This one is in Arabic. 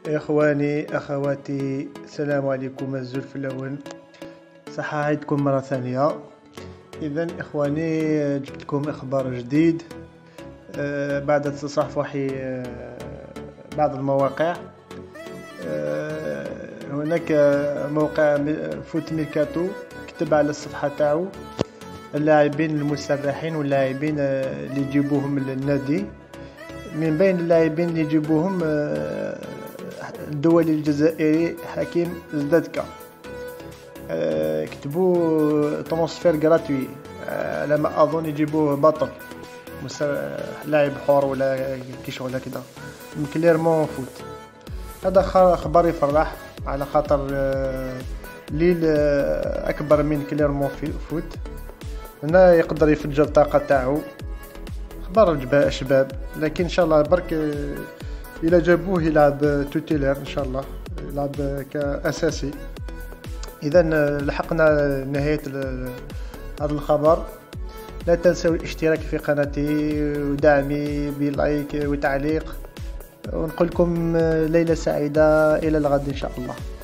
إخواني أخواتي، السلام عليكم الزلف الأول. صحة عيدكم مرة ثانية. إذن إخواني، جبت لكم إخبار جديد بعد تصفحي بعض المواقع. هناك موقع فوت ميركاتو كتب على الصفحة تاعو اللاعبين المسرحين واللاعبين اللي يجيبوهم للنادي. من بين اللاعبين اللي يجيبوهم الدولي الجزائري حكيم زدادكا. كتبوا ترونسفير غراتوي، على ما اظن يجيبوه بطل لاعب حور ولا كي شغله كذا من كليرمون فوت. هذا خبر يفرح، على خاطر ليل اكبر من كليرمون فوت، هنا يقدر يفجر الطاقه تاعو. خبر شباب، لكن ان شاء الله برك الى جابوه يلعب توتيلر ان شاء الله، يلعب كاساسي. اذا لحقنا نهايه هذا الخبر. لا تنسوا الاشتراك في قناتي ودعمي بلايك وتعليق، ونقول لكم ليلة سعيدة، الى الغد ان شاء الله.